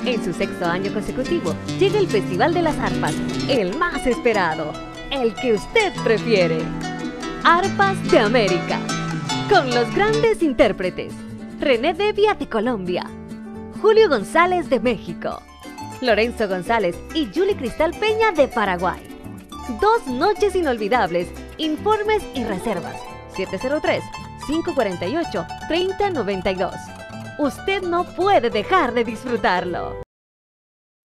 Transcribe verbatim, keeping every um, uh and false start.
En su sexto año consecutivo, llega el Festival de las Arpas, el más esperado, el que usted prefiere. Arpas de América, con los grandes intérpretes, René Devia de Colombia, Julio González de México, Lorenzo González y Julie Cristal Peña de Paraguay. Dos noches inolvidables. Informes y reservas siete cero tres, cinco cuatro ocho, tres cero nueve dos. Usted no puede dejar de disfrutarlo.